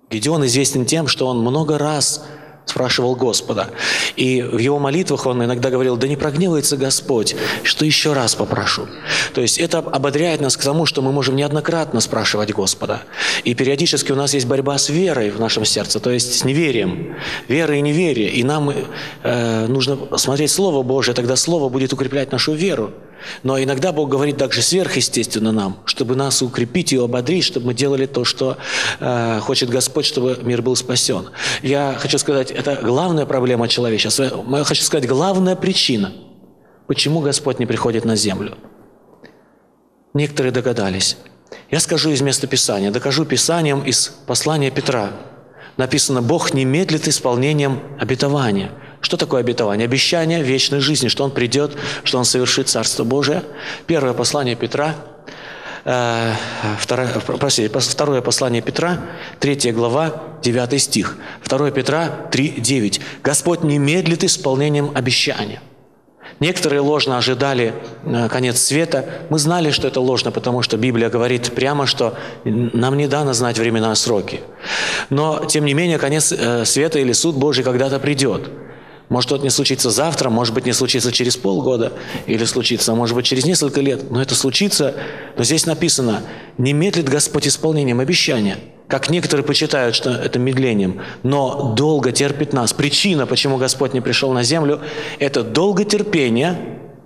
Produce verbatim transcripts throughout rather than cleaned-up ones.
Гедеон известен тем, что он много раз спрашивал Господа. И в его молитвах он иногда говорил: да не прогневается Господь, что еще раз попрошу. То есть это ободряет нас к тому, что мы можем неоднократно спрашивать Господа. И периодически у нас есть борьба с верой в нашем сердце, то есть с неверием. Вера и неверие. И нам э, нужно смотреть Слово Божие, тогда Слово будет укреплять нашу веру. Но иногда Бог говорит также сверхъестественно нам, чтобы нас укрепить и ободрить, чтобы мы делали то, что э, хочет Господь, чтобы мир был спасен. Я хочу сказать, это главная проблема человечества. Я хочу сказать, главная причина, почему Господь не приходит на землю. Некоторые догадались. Я скажу из места Писания, докажу Писанием из послания Петра. Написано: Бог не медлит исполнением обетования. Что такое обетование? Обещание вечной жизни, что Он придет, что Он совершит Царство Божие. Первое послание Петра, э, второе, простите, второе послание Петра, третья глава, девятый стих. второе Петра три, девять. Господь не медлит исполнением обещания. Некоторые ложно ожидали э, конец света. Мы знали, что это ложно, потому что Библия говорит прямо, что нам не дано знать времена и сроки. Но, тем не менее, конец э, света или суд Божий когда-то придет. Может, это не случится завтра, может быть, не случится через полгода, или случится, может быть, через несколько лет. Но это случится. Но здесь написано: не медлит Господь исполнением обещания. Как некоторые почитают, что это медлением, но долго терпит нас. Причина, почему Господь не пришел на землю, это долготерпение,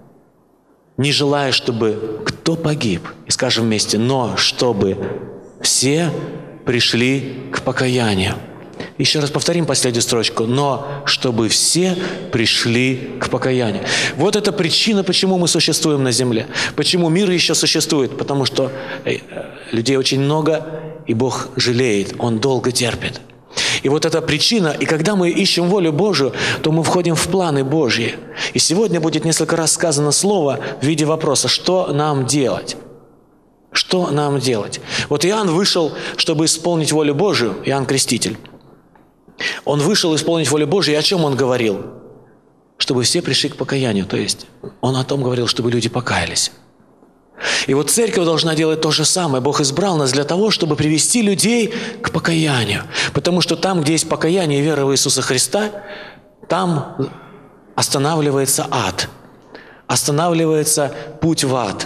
не желая, чтобы кто погиб. И скажем вместе: но чтобы все пришли к покаянию. Еще раз повторим последнюю строчку. Но чтобы все пришли к покаянию. Вот это причина, почему мы существуем на земле. Почему мир еще существует. Потому что людей очень много, и Бог жалеет. Он долго терпит. И вот эта причина. И когда мы ищем волю Божию, то мы входим в планы Божьи. И сегодня будет несколько раз сказано слово в виде вопроса: что нам делать? Что нам делать? Вот Иоанн вышел, чтобы исполнить волю Божию. Иоанн Креститель. Он вышел исполнить волю Божию, и о чем он говорил? Чтобы все пришли к покаянию. То есть он о том говорил, чтобы люди покаялись. И вот церковь должна делать то же самое. Бог избрал нас для того, чтобы привести людей к покаянию. Потому что там, где есть покаяние и вера в Иисуса Христа, там останавливается ад. Останавливается путь в ад.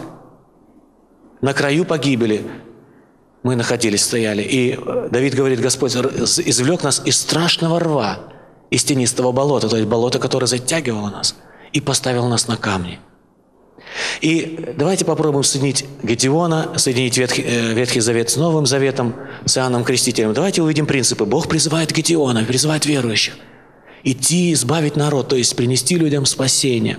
На краю погибели мы находились, стояли. И Давид говорит: Господь извлек нас из страшного рва, из тенистого болота, то есть болото, которое затягивало нас, и поставил нас на камни. И давайте попробуем соединить Гедеона, соединить Ветхий, Ветхий Завет с Новым Заветом, с Иоанном Крестителем. Давайте увидим принципы. Бог призывает Гедеона, призывает верующих идти избавить народ, то есть принести людям спасение.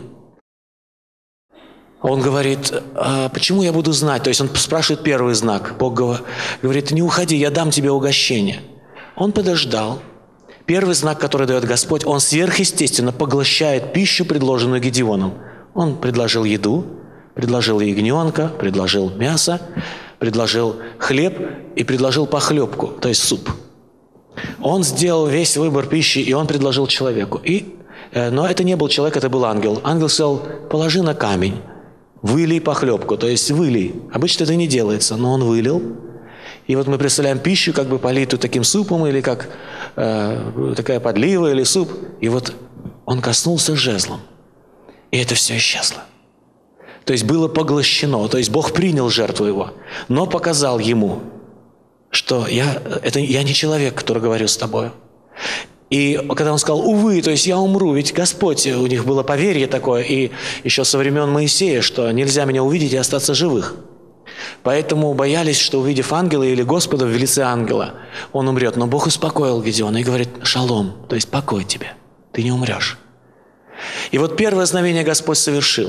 Он говорит: а почему я буду знать? То есть он спрашивает первый знак. Бог говорит: не уходи, я дам тебе угощение. Он подождал. Первый знак, который дает Господь, он сверхъестественно поглощает пищу, предложенную Гедеоном. Он предложил еду, предложил ягненка, предложил мясо, предложил хлеб и предложил похлебку, то есть суп. Он сделал весь выбор пищи, и он предложил человеку. И, но это не был человек, это был ангел. Ангел сказал: положи на камень. Вылей похлебку, то есть вылей. Обычно это не делается, но он вылил. И вот мы представляем пищу, как бы политую таким супом, или как э, такая подлива, или суп. И вот он коснулся жезлом, и это все исчезло. То есть было поглощено, то есть Бог принял жертву его, но показал ему, что я, это, я не человек, который говорю с тобой. И когда он сказал: увы, то есть я умру, ведь Господь, у них было поверье такое, и еще со времен Моисея, что нельзя меня увидеть и остаться живых. Поэтому боялись, что увидев ангела или Господа в лице ангела, он умрет. Но Бог успокоил Гедеона и говорит: шалом, то есть покой тебе, ты не умрешь. И вот первое знамение Господь совершил.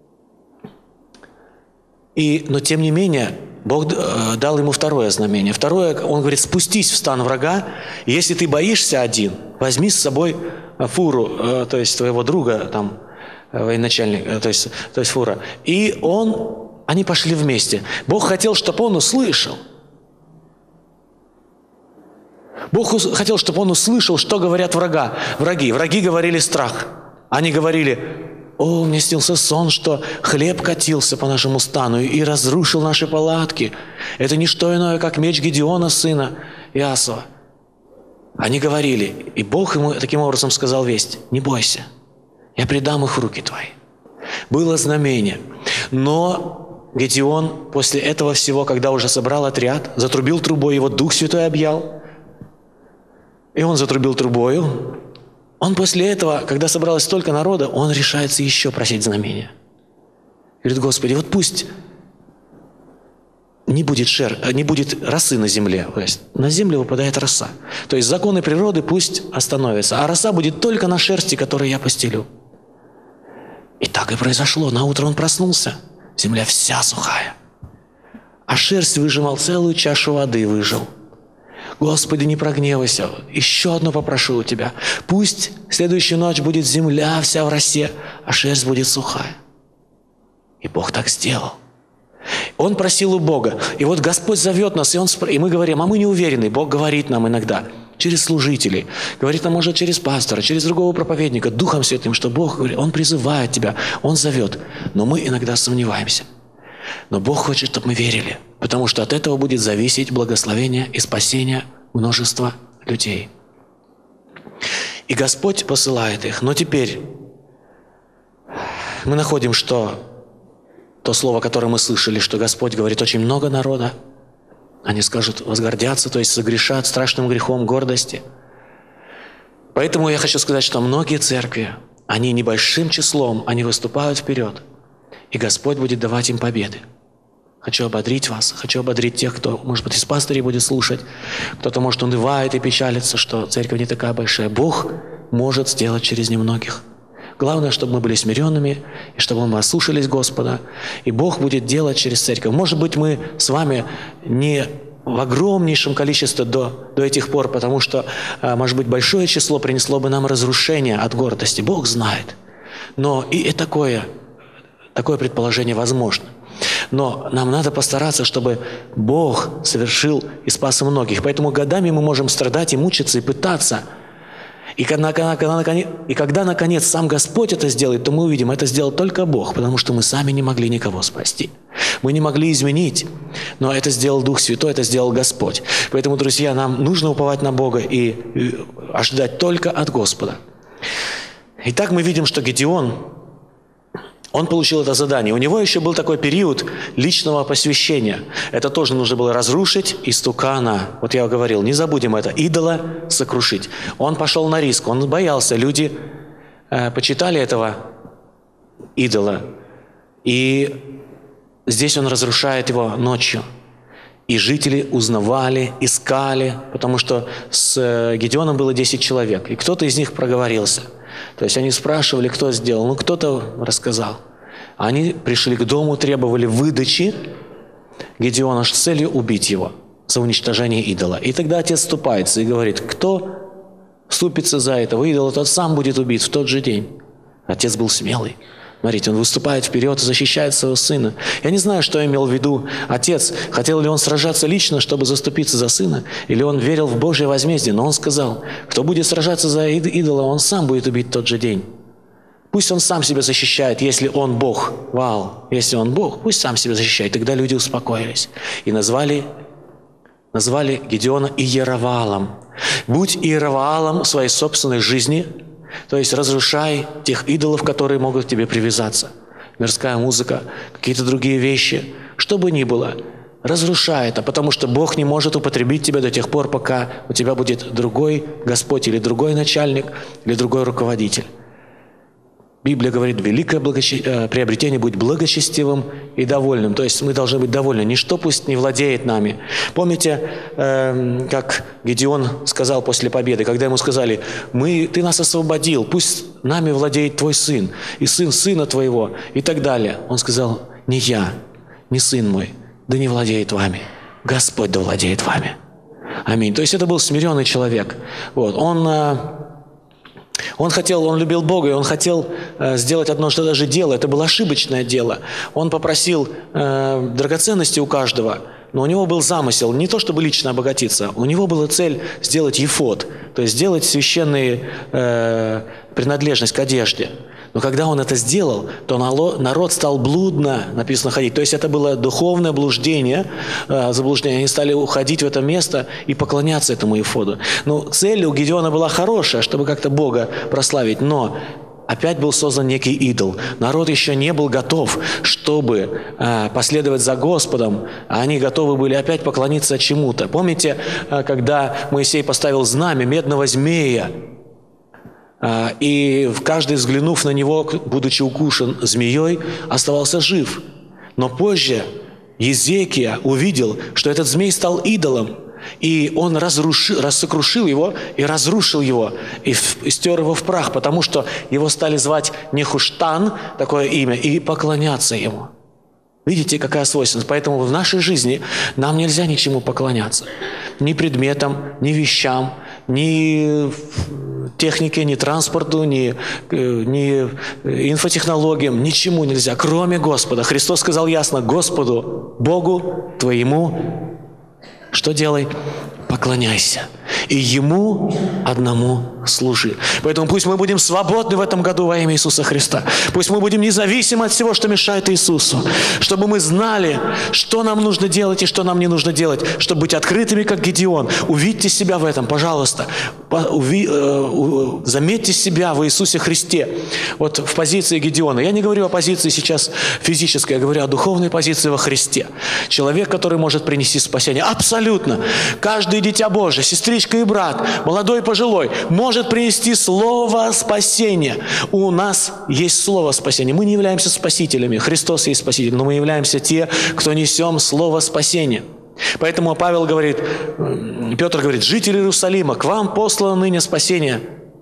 И, но тем не менее, Бог э, дал ему второе знамение. Второе, он говорит: спустись в стан врага, и если ты боишься один, возьми с собой фуру, э, то есть твоего друга, там, военачальник, э, то есть, то есть фура. И он, они пошли вместе. Бог хотел, чтобы он услышал. Бог хотел, чтобы он услышал, что говорят врага. враги. Враги говорили страх. Они говорили: о, мне снился сон, что хлеб катился по нашему стану и разрушил наши палатки. Это не что иное, как меч Гедеона, сына Иасова. Они говорили, и Бог ему таким образом сказал весть: не бойся, я предам их в руки твои. Было знамение. Но Гедеон после этого всего, когда уже собрал отряд, затрубил трубой, его Дух Святой объял, и он затрубил трубою, он после этого, когда собралось столько народа, он решается еще просить знамения. Говорит: Господи, вот пусть не будет, шер, не будет росы на земле. То есть на землю выпадает роса. То есть законы природы пусть остановятся, а роса будет только на шерсти, которую я постелю. И так и произошло. Наутро он проснулся, земля вся сухая, а шерсть выжимал, целую чашу воды выжил. Господи, не прогневайся, еще одно попрошу у Тебя. Пусть следующую ночь будет земля вся в росе, а шерсть будет сухая. И Бог так сделал. Он просил у Бога. И вот Господь зовет нас, и, он, и мы говорим, а мы не уверены. Бог говорит нам иногда через служителей, говорит нам, может, через пастора, через другого проповедника, Духом Святым, что Бог говорит, Он призывает тебя, Он зовет. Но мы иногда сомневаемся. Но Бог хочет, чтобы мы верили, потому что от этого будет зависеть благословение и спасение множества людей. И Господь посылает их. Но теперь мы находим, что то слово, которое мы слышали, что Господь говорит, очень много народа, они скажут, возгордятся, то есть согрешат страшным грехом гордости. Поэтому я хочу сказать, что многие церкви, они небольшим числом, они выступают вперед, и Господь будет давать им победы. Хочу ободрить вас, хочу ободрить тех, кто, может быть, из пастырей будет слушать, кто-то, может, унывает и печалится, что церковь не такая большая. Бог может сделать через немногих. Главное, чтобы мы были смиренными, и чтобы мы ослушались Господа. И Бог будет делать через церковь. Может быть, мы с вами не в огромнейшем количестве до, до этих пор, потому что, может быть, большое число принесло бы нам разрушение от гордости. Бог знает. Но и такое, такое предположение возможно. Но нам надо постараться, чтобы Бог совершил и спас многих. Поэтому годами мы можем страдать и мучиться, и пытаться. И когда, когда, когда, и когда, наконец, сам Господь это сделает, то мы увидим, это сделал только Бог, потому что мы сами не могли никого спасти. Мы не могли изменить, но это сделал Дух Святой, это сделал Господь. Поэтому, друзья, нам нужно уповать на Бога и, и ожидать только от Господа. Итак, мы видим, что Гедеон, он получил это задание. У него еще был такой период личного посвящения. Это тоже нужно было разрушить истукана. Вот я говорил, не забудем это, идола сокрушить. Он пошел на риск, он боялся. Люди э, почитали этого идола. И здесь он разрушает его ночью. И жители узнавали, искали, потому что с Гедеоном было десять человек. И кто-то из них проговорился. То есть они спрашивали, кто сделал. Ну, кто-то рассказал. Они пришли к дому, требовали выдачи Гедеона с целью убить его за уничтожение идола. И тогда отец вступается и говорит, кто вступится за этого идола, тот сам будет убит в тот же день. Отец был смелый. Смотрите, он выступает вперед и защищает своего сына. Я не знаю, что имел в виду отец. Хотел ли он сражаться лично, чтобы заступиться за сына? Или он верил в Божье возмездие? Но он сказал, кто будет сражаться за идола, он сам будет убит в тот же день. Пусть он сам себя защищает, если он Бог. Вау! Если он Бог, пусть сам себя защищает. Тогда люди успокоились. И назвали, назвали Гедеона Иероваалом. Будь Иероваалом в своей собственной жизни, то есть разрушай тех идолов, которые могут к тебе привязаться. Мирская музыка, какие-то другие вещи. Что бы ни было, разрушай это, потому что Бог не может употребить тебя до тех пор, пока у тебя будет другой Господь или другой начальник, или другой руководитель. Библия говорит, великое благоче... приобретение быть благочестивым и довольным. То есть мы должны быть довольны. Ничто пусть не владеет нами. Помните, э, как Гедеон сказал после победы, когда ему сказали, мы, ты нас освободил, пусть нами владеет твой сын, и сын сына твоего, и так далее. Он сказал, не я, не сын мой, да не владеет вами. Господь да владеет вами. Аминь. То есть это был смиренный человек. Вот. Он... Э, Он хотел, он любил Бога, и он хотел э, сделать одно что даже дело. Это было ошибочное дело. Он попросил э, драгоценности у каждого, но у него был замысел, не то чтобы лично обогатиться, у него была цель сделать ефод, то есть сделать священную э, принадлежность к одежде. Но когда он это сделал, то народ стал блудно, написано, ходить. То есть это было духовное блуждение, заблуждение. Они стали уходить в это место и поклоняться этому эфоду. Ну, цель у Гедеона была хорошая, чтобы как-то Бога прославить, но опять был создан некий идол. Народ еще не был готов, чтобы а, последовать за Господом, а они готовы были опять поклониться чему-то. Помните, а, когда Моисей поставил знамя медного змея, а, и каждый, взглянув на него, будучи укушен змеей, оставался жив. Но позже Езекия увидел, что этот змей стал идолом, и он разрушил, рассокрушил его и разрушил его, и, и стер его в прах, потому что его стали звать Нехуштан, такое имя, и поклоняться ему. Видите, какая свойственность? Поэтому в нашей жизни нам нельзя ничему поклоняться. Ни предметам, ни вещам, ни технике, ни транспорту, ни, ни инфотехнологиям, ничему нельзя, кроме Господа. Христос сказал ясно: Господу, Богу твоему, что делай? Поклоняйся. И Ему одному служи. Поэтому пусть мы будем свободны в этом году во имя Иисуса Христа. Пусть мы будем независимы от всего, что мешает Иисусу. Чтобы мы знали, что нам нужно делать и что нам не нужно делать. Чтобы быть открытыми, как Гедеон. Увидьте себя в этом, пожалуйста. Заметьте себя в Иисусе Христе. Вот в позиции Гедеона. Я не говорю о позиции сейчас физической, я говорю о духовной позиции во Христе. Человек, который может принести спасение. Абсолютно. Каждое дитя Божие, сестричка и брат, молодой и пожилой, может принести слово спасения. У нас есть слово спасения. Мы не являемся спасителями. Христос есть спаситель, но мы являемся те, кто несем слово спасения. Поэтому Павел говорит, Петр говорит: жители Иерусалима, к вам послано ныне спасение.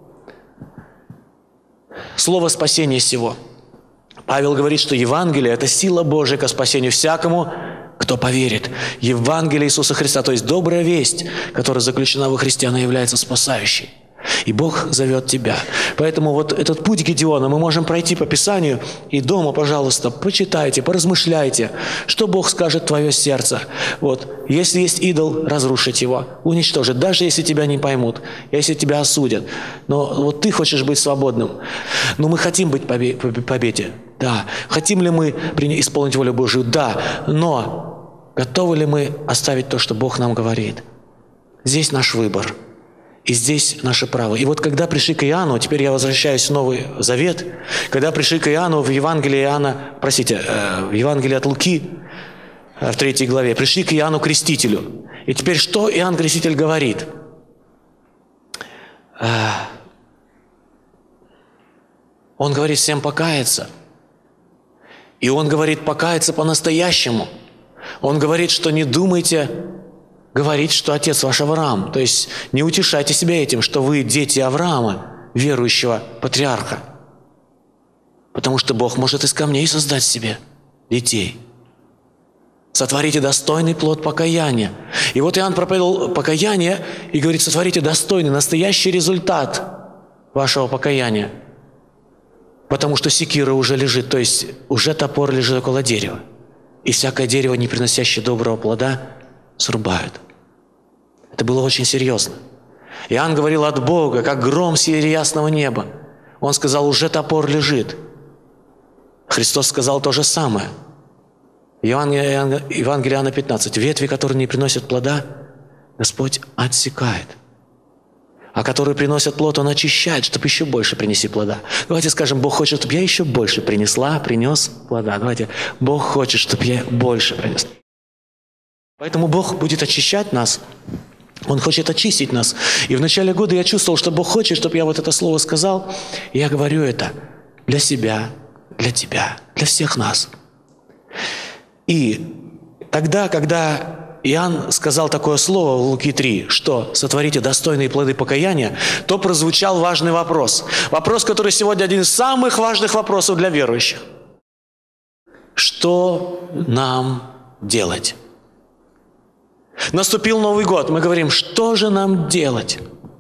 Слово спасения сего. Павел говорит, что Евангелие – это сила Божия ко спасению всякому, кто поверит. Евангелие Иисуса Христа, то есть добрая весть, которая заключена во Христе, она является спасающей. И Бог зовет тебя. Поэтому вот этот путь Гедеона мы можем пройти по Писанию. И дома, пожалуйста, почитайте, поразмышляйте, что Бог скажет в твое сердце. Вот. Если есть идол, разрушить его, уничтожить, даже если тебя не поймут, если тебя осудят. Но вот ты хочешь быть свободным. Но мы хотим быть побе- победе. Да. Хотим ли мы исполнить волю Божию? Да. Но готовы ли мы оставить то, что Бог нам говорит? Здесь наш выбор. И здесь наше право. И вот когда пришли к Иоанну, теперь я возвращаюсь в Новый Завет, когда пришли к Иоанну в Евангелии Иоанна, простите, в Евангелии от Луки, в третьей главе, пришли к Иоанну Крестителю. И теперь что Иоанн Креститель говорит? Он говорит всем покаяться. И он говорит покаяться по-настоящему. Он говорит, что не думайте говорить, что отец ваш Авраам. То есть не утешайте себя этим, что вы дети Авраама, верующего патриарха. Потому что Бог может из камней создать себе детей. Сотворите достойный плод покаяния. И вот Иоанн проповедовал покаяние и говорит: сотворите достойный, настоящий результат вашего покаяния. Потому что секира уже лежит, то есть уже топор лежит около дерева. И всякое дерево, не приносящее доброго плода, срубают. Это было очень серьезно. Иоанн говорил от Бога, как гром среди ясного неба. Он сказал: уже топор лежит. Христос сказал то же самое. Евангелие Иоанна пятнадцать. Ветви, которые не приносят плода, Господь отсекает. А которые приносят плод, Он очищает, чтобы еще больше принести плода. Давайте скажем: Бог хочет, чтобы я еще больше принесла, принес плода. Давайте. Бог хочет, чтобы я больше принес. Поэтому Бог будет очищать нас. Он хочет очистить нас. И в начале года я чувствовал, что Бог хочет, чтобы я вот это слово сказал. И я говорю это для себя, для тебя, для всех нас. И тогда, когда Иоанн сказал такое слово в Луки три, что «сотворите достойные плоды покаяния», то прозвучал важный вопрос. Вопрос, который сегодня один из самых важных вопросов для верующих. Что нам делать? Наступил Новый год. Мы говорим: что же нам делать?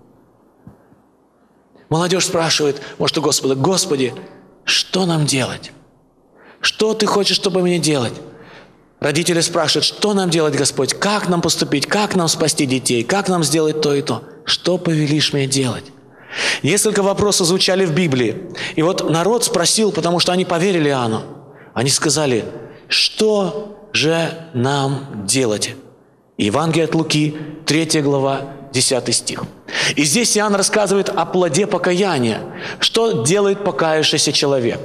Молодежь спрашивает, может, у Господа: Господи, что нам делать? Что Ты хочешь, чтобы мне делать? Родители спрашивают: что нам делать, Господь? Как нам поступить? Как нам спасти детей? Как нам сделать то и то? Что повелишь мне делать? Несколько вопросов звучали в Библии. И вот народ спросил, потому что они поверили Иоанну. Они сказали: что же нам делать? Евангелие от Луки, третья глава, десятый стих. И здесь Иоанн рассказывает о плоде покаяния. Что делает покаявшийся человек?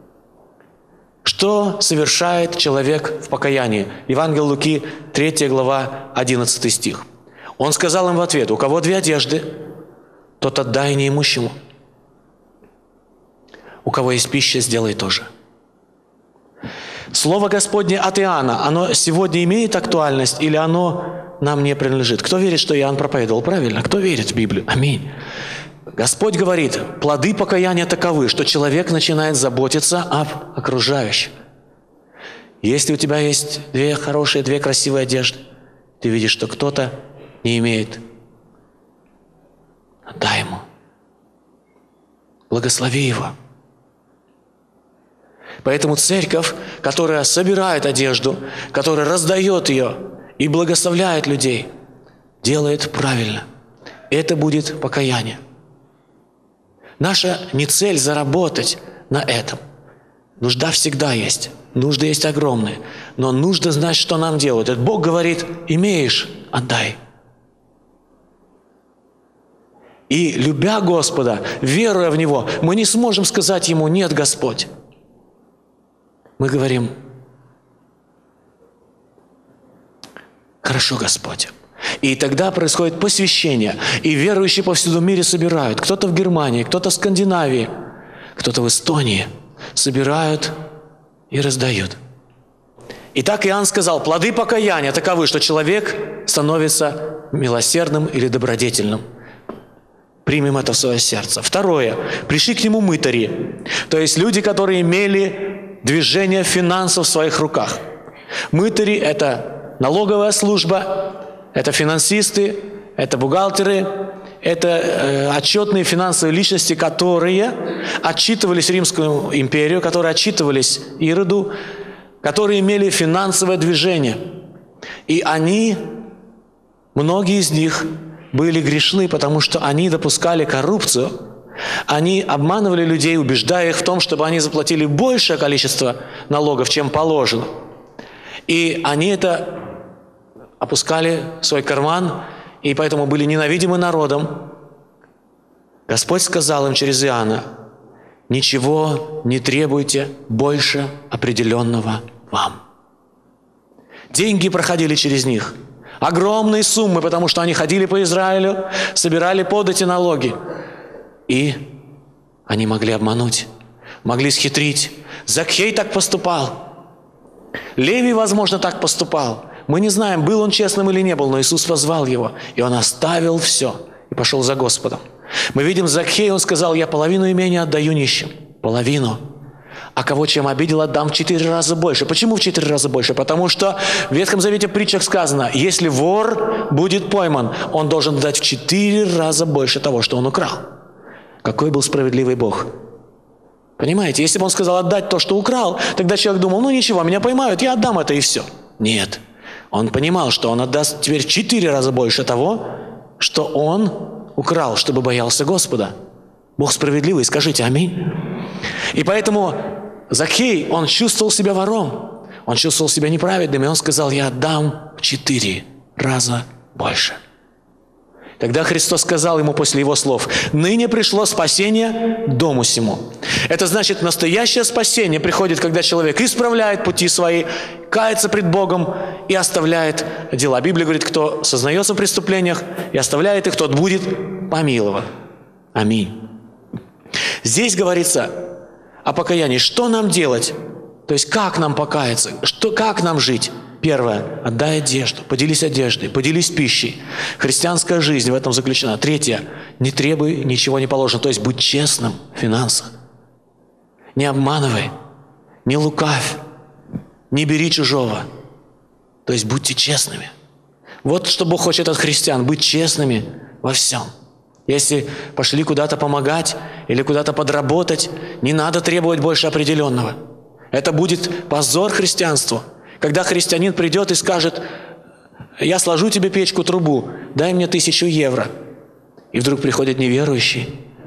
Что совершает человек в покаянии? Евангелие Луки, третья глава, одиннадцатый стих. Он сказал им в ответ: у кого две одежды, тот отдай неимущему. У кого есть пища, сделай тоже. Слово Господне от Иоанна, оно сегодня имеет актуальность или оно нам не принадлежит? Кто верит, что Иоанн проповедовал правильно? Кто верит в Библию? Аминь. Господь говорит, плоды покаяния таковы, что человек начинает заботиться об окружающих. Если у тебя есть две хорошие, две красивые одежды, ты видишь, что кто-то не имеет, отдай ему. Благослови его. Поэтому церковь, которая собирает одежду, которая раздает ее и благословляет людей, делает правильно. Это будет покаяние. Наша не цель заработать на этом. Нужда всегда есть. Нужды есть огромные. Но нужно знать, что нам делать. Это Бог говорит: имеешь, отдай. И любя Господа, веруя в Него, мы не сможем сказать Ему: нет, Господь. Мы говорим: хорошо, Господь. И тогда происходит посвящение. И верующие по всему мире собирают. Кто-то в Германии, кто-то в Скандинавии, кто-то в Эстонии. Собирают и раздают. Итак, Иоанн сказал, плоды покаяния таковы, что человек становится милосердным или добродетельным. Примем это в свое сердце. Второе. Пришли к нему мытари. То есть люди, которые имели движение финансов в своих руках. Мытари – это налоговая служба, это финансисты, это бухгалтеры, это э, отчетные финансовые личности, которые отчитывались Римскую империю, которые отчитывались Ироду, которые имели финансовое движение. И они, многие из них, были грешны, потому что они допускали коррупцию, они обманывали людей, убеждая их в том, чтобы они заплатили большее количество налогов, чем положено. И они это опускали в свой карман, и поэтому были ненавидимы народом. Господь сказал им через Иоанна: ничего не требуйте больше определенного вам. Деньги проходили через них. Огромные суммы, потому что они ходили по Израилю, собирали подати налоги. И они могли обмануть, могли схитрить. Закхей так поступал. Левий, возможно, так поступал. Мы не знаем, был он честным или не был, но Иисус позвал его, и он оставил все и пошел за Господом. Мы видим Закхей, он сказал: я половину имения отдаю нищим. Половину. А кого чем обидел, отдам в четыре раза больше. Почему в четыре раза больше? Потому что в Ветхом Завете в притчах сказано: если вор будет пойман, он должен дать в четыре раза больше того, что он украл. Какой был справедливый Бог. Понимаете, если бы он сказал отдать то, что украл, тогда человек думал: ну ничего, меня поймают, я отдам это и все. Нет. Он понимал, что он отдаст теперь в четыре раза больше того, что он украл, чтобы боялся Господа. Бог справедливый, скажите аминь. И поэтому Закхей, он чувствовал себя вором, он чувствовал себя неправедным, и он сказал: я отдам в четыре раза больше. Тогда Христос сказал ему после его слов: ныне пришло спасение дому сему. Это значит, настоящее спасение приходит, когда человек исправляет пути свои, кается пред Богом и оставляет дела. Библия говорит, кто сознается в преступлениях и оставляет их, тот будет помилован. Аминь. Здесь говорится о покаянии. Что нам делать? То есть как нам покаяться? Что, как нам жить? Первое. Отдай одежду. Поделись одеждой. Поделись пищей. Христианская жизнь в этом заключена. Третье. Не требуй ничего не положено. То есть будь честным в финансах. Не обманывай. Не лукавь. Не бери чужого. То есть будьте честными. Вот что Бог хочет от христиан. Быть честными во всем. Если пошли куда-то помогать или куда-то подработать, не надо требовать больше определенного. Это будет позор христианству. Когда христианин придет и скажет: я сложу тебе печку, трубу, дай мне тысячу евро. И вдруг приходит неверующий,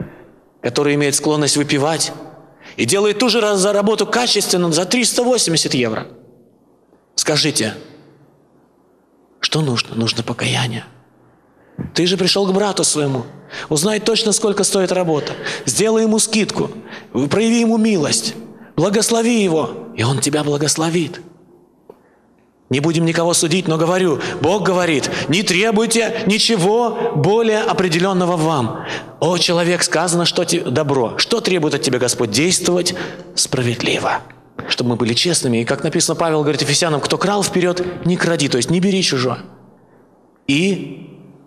который имеет склонность выпивать и делает ту же работу качественно за триста восемьдесят евро. Скажите, что нужно? Нужно покаяние. Ты же пришел к брату своему, узнай точно, сколько стоит работа, сделай ему скидку, прояви ему милость, благослови его, и он тебя благословит. Не будем никого судить, но говорю, Бог говорит, не требуйте ничего более определенного вам. О, человек, сказано, что тебе добро. Что требует от тебя Господь? Действовать справедливо. Чтобы мы были честными. И как написано, Павел говорит Ефесянам, кто крал вперед, не кради, то есть не бери чужое. И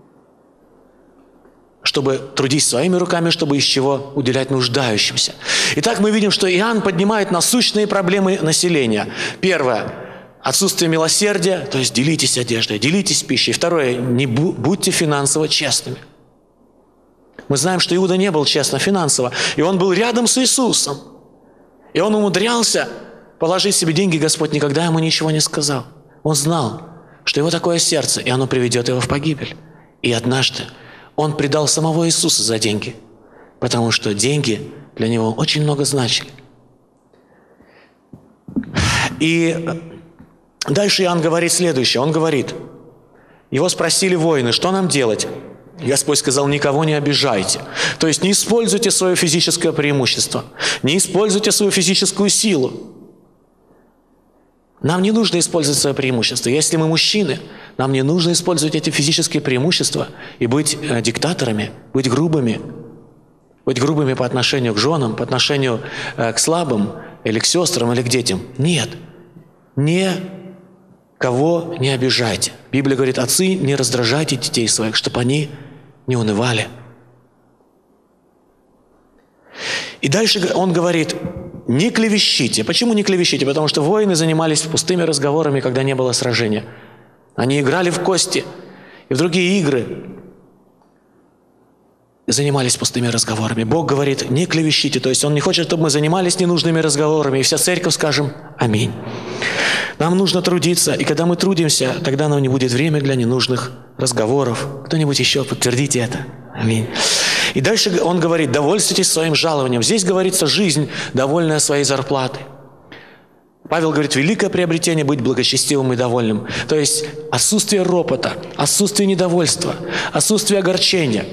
чтобы трудись своими руками, чтобы из чего уделять нуждающимся. Итак, мы видим, что Иоанн поднимает насущные проблемы населения. Первое. Отсутствие милосердия, то есть делитесь одеждой, делитесь пищей. Второе. Не будьте финансово честными. Мы знаем, что Иуда не был честно финансово, и он был рядом с Иисусом. И он умудрялся положить себе деньги, Господь никогда ему ничего не сказал. Он знал, что его такое сердце, и оно приведет его в погибель. И однажды он предал самого Иисуса за деньги, потому что деньги для него очень много значили. И дальше Иоанн говорит следующее. Он говорит, его спросили воины, что нам делать? Господь сказал, никого не обижайте. То есть не используйте свое физическое преимущество, не используйте свою физическую силу. Нам не нужно использовать свое преимущество. Если мы мужчины, нам не нужно использовать эти физические преимущества и быть э, диктаторами, быть грубыми. Быть грубыми по отношению к женам, по отношению э, к слабым, или к сестрам, или к детям. Нет. Никого не обижайте. Библия говорит, отцы, не раздражайте детей своих, чтобы они не унывали. И дальше он говорит, не клевещите. Почему не клевещите? Потому что воины занимались пустыми разговорами, когда не было сражения. Они играли в кости и в другие игры. Занимались пустыми разговорами. Бог говорит, не клевещите. То есть Он не хочет, чтобы мы занимались ненужными разговорами. И вся церковь скажем «Аминь». Нам нужно трудиться. И когда мы трудимся, тогда нам не будет времени для ненужных разговоров. Кто-нибудь еще подтвердите это? Аминь. И дальше он говорит, довольствуйтесь своим жалованием. Здесь говорится жизнь, довольная своей зарплатой. Павел говорит, великое приобретение быть благочестивым и довольным. То есть отсутствие ропота, отсутствие недовольства, отсутствие огорчения.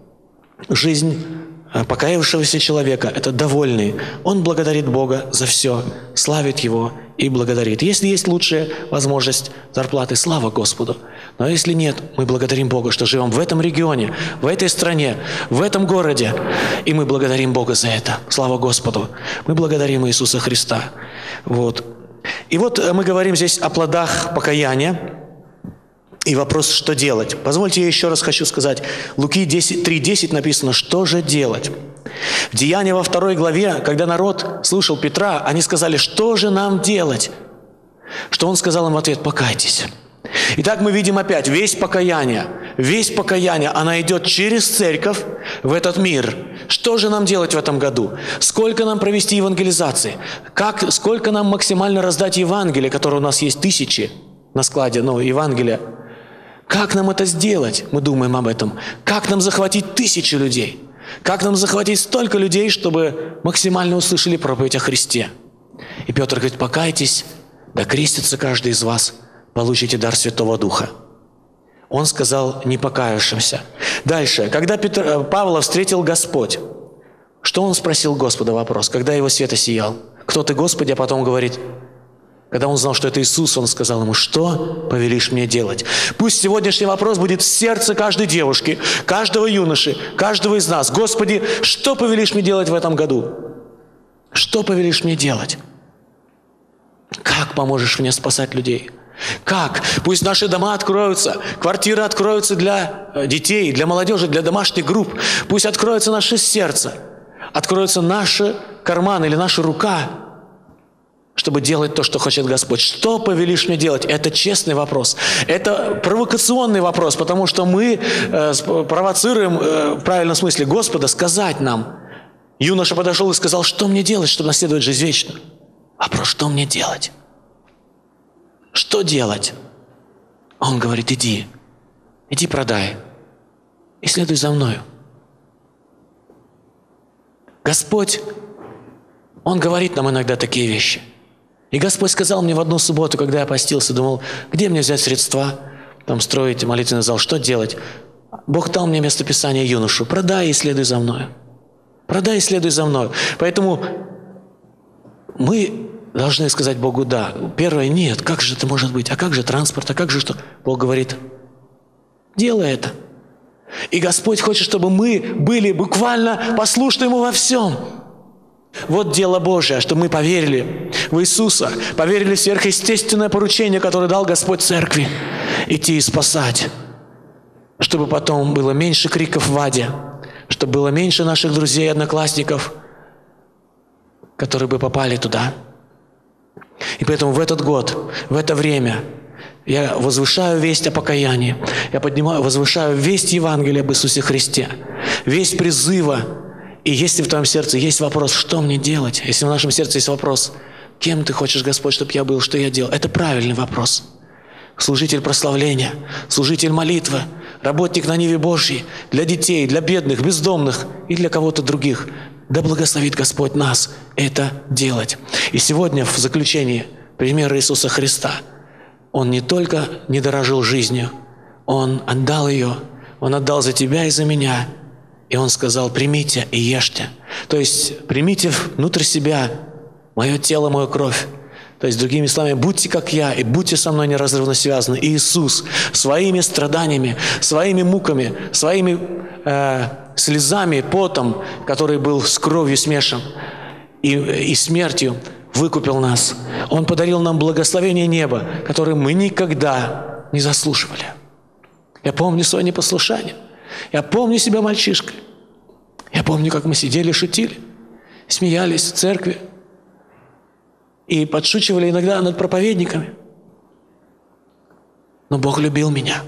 Жизнь покаявшегося человека – это довольный. Он благодарит Бога за все, славит Его и благодарит. Если есть лучшая возможность зарплаты, слава Господу. Но если нет, мы благодарим Бога, что живем в этом регионе, в этой стране, в этом городе. И мы благодарим Бога за это. Слава Господу. Мы благодарим Иисуса Христа. Вот. И вот мы говорим здесь о плодах покаяния. И вопрос, что делать? Позвольте, я еще раз хочу сказать. Луки три десять написано, что же делать? В Деяния во второй главе, когда народ слушал Петра, они сказали, что же нам делать? Что он сказал им в ответ, покайтесь. Итак, мы видим опять, весть покаяния, весть покаяния, она идет через церковь в этот мир. Что же нам делать в этом году? Сколько нам провести евангелизации? Как, сколько нам максимально раздать Евангелие, которое у нас есть тысячи на складе, ну, Евангелия? Как нам это сделать? Мы думаем об этом. Как нам захватить тысячи людей? Как нам захватить столько людей, чтобы максимально услышали проповедь о Христе? И Петр говорит, покайтесь, да крестится каждый из вас, получите дар Святого Духа. Он сказал непокаявшимся. Дальше, когда Петр, Павла встретил Господь, что он спросил Господа вопрос, когда его свет осиял? Кто ты, Господи? А потом говорит, когда он знал, что это Иисус, он сказал ему, что повелишь мне делать? Пусть сегодняшний вопрос будет в сердце каждой девушки, каждого юноши, каждого из нас. Господи, что повелишь мне делать в этом году? Что повелишь мне делать? Как поможешь мне спасать людей? Как? Пусть наши дома откроются, квартиры откроются для детей, для молодежи, для домашних групп. Пусть откроется наше сердце, откроются наши карманы или наша рука, чтобы делать то, что хочет Господь. Что повелишь мне делать? Это честный вопрос. Это провокационный вопрос, потому что мы э, провоцируем э, в правильном смысле Господа сказать нам. Юноша подошел и сказал, что мне делать, чтобы наследовать жизнь вечную? Вопрос, что мне делать? Что делать? Он говорит, иди, иди продай и следуй за мною. Господь, Он говорит нам иногда такие вещи. И Господь сказал мне в одну субботу, когда я постился, думал, где мне взять средства, там строить молитвенный зал, что делать? Бог дал мне местописание юношу. Продай и следуй за мною. Продай и следуй за мною. Поэтому мы должны сказать Богу «да». Первое – нет. Как же это может быть? А как же транспорт? А как же что? Бог говорит – делай это. И Господь хочет, чтобы мы были буквально послушны Ему во всем. Вот дело Божие, что мы поверили в Иисуса, поверили в сверхъестественное поручение, которое дал Господь Церкви, идти и спасать, чтобы потом было меньше криков в аде, чтобы было меньше наших друзей и одноклассников, которые бы попали туда. И поэтому в этот год, в это время я возвышаю весть о покаянии, я поднимаю, возвышаю весть Евангелия об Иисусе Христе, весть призыва. И если в твоем сердце есть вопрос, что мне делать, если в нашем сердце есть вопрос, кем ты хочешь, Господь, чтобы я был, что я делал, это правильный вопрос. Служитель прославления, служитель молитвы, работник на ниве Божьей, для детей, для бедных, бездомных и для кого-то других. Да благословит Господь нас это делать. И сегодня в заключении примера Иисуса Христа. Он не только не дорожил жизнью, Он отдал ее, Он отдал за тебя и за меня. И Он сказал, примите и ешьте. То есть примите внутрь себя мое тело, мою кровь. То есть, другими словами, будьте как я и будьте со мной неразрывно связаны. И Иисус своими страданиями, своими муками, своими э, слезами, потом, который был с кровью смешан, и, и смертью выкупил нас. Он подарил нам благословение неба, которое мы никогда не заслуживали. Я помню свое непослушание. Я помню себя мальчишкой. Я помню, как мы сидели, шутили, смеялись в церкви и подшучивали иногда над проповедниками. Но Бог любил меня.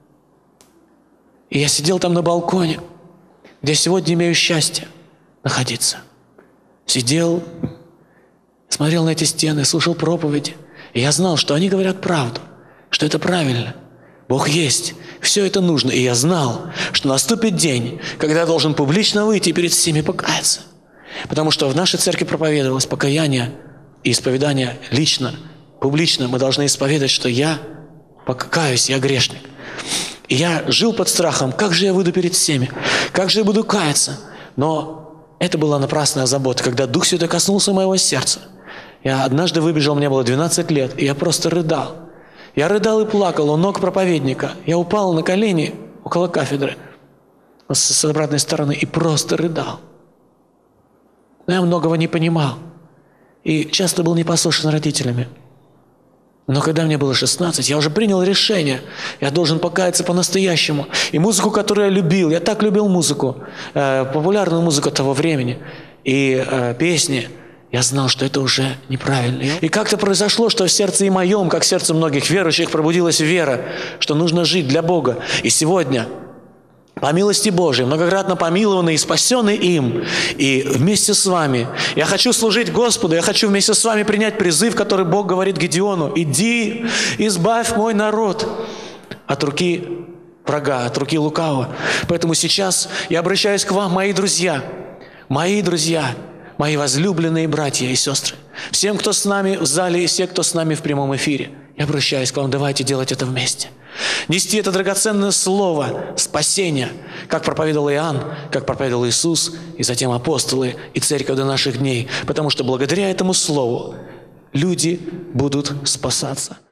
И я сидел там на балконе, где сегодня имею счастье находиться. Сидел, смотрел на эти стены, слушал проповеди. И я знал, что они говорят правду, что это правильно. Бог есть, все это нужно. И я знал, что наступит день, когда я должен публично выйти и перед всеми покаяться. Потому что в нашей церкви проповедовалось покаяние и исповедание лично, публично. Мы должны исповедать, что я покаюсь, я грешник. И я жил под страхом, как же я выйду перед всеми, как же я буду каяться. Но это была напрасная забота, когда Дух Святой коснулся моего сердца. Я однажды выбежал, мне было двенадцать лет, и я просто рыдал. Я рыдал и плакал у ног проповедника. Я упал на колени около кафедры с обратной стороны и просто рыдал. Но я многого не понимал. И часто был непослушен родителями. Но когда мне было шестнадцать, я уже принял решение. Я должен покаяться по-настоящему. И музыку, которую я любил, я так любил музыку, э, популярную музыку того времени, и э, песни, я знал, что это уже неправильно. И как-то произошло, что в сердце и моем, как в сердце многих верующих, пробудилась вера, что нужно жить для Бога. И сегодня, по милости Божией, многократно помилованный и спасенный им, и вместе с вами, я хочу служить Господу, я хочу вместе с вами принять призыв, который Бог говорит Гедеону: «Иди, избавь мой народ от руки врага, от руки лукавого». Поэтому сейчас я обращаюсь к вам, мои друзья, мои друзья, мои возлюбленные братья и сестры, всем, кто с нами в зале, и все, кто с нами в прямом эфире, я обращаюсь к вам, давайте делать это вместе. Нести это драгоценное слово спасения, как проповедовал Иоанн, как проповедовал Иисус, и затем апостолы и церковь до наших дней. Потому что благодаря этому слову люди будут спасаться.